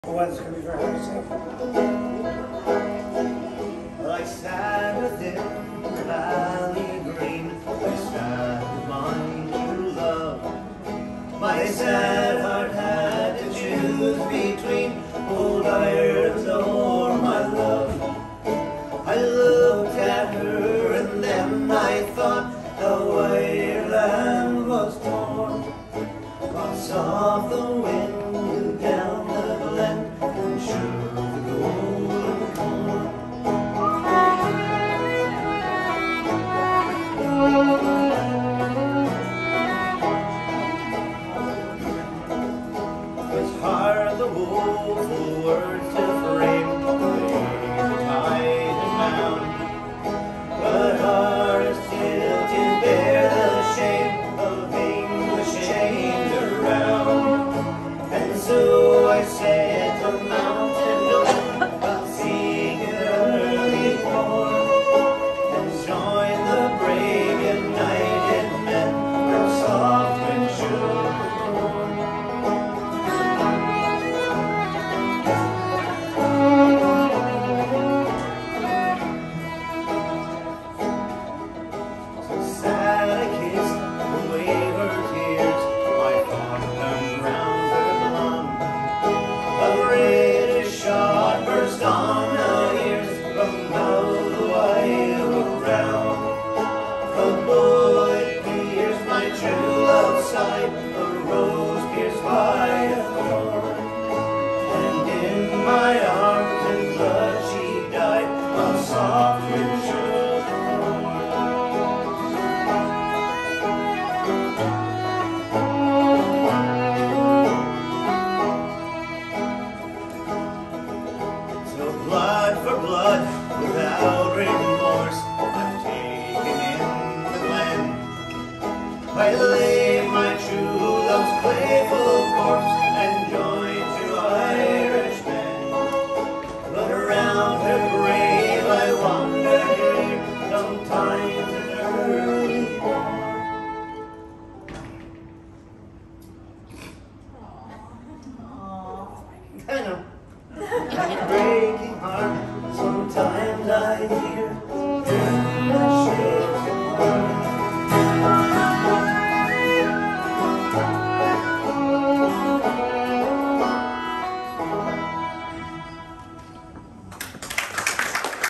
Well, it's going to be very hard to say. Like sat within the valley green, I sat my true love. My sad heart had to choose between old Ireland or my love. I looked at her and then I thought how Ireland was torn. But soft the wind blew down the glen and shook the golden corn. It's hard the woeful words to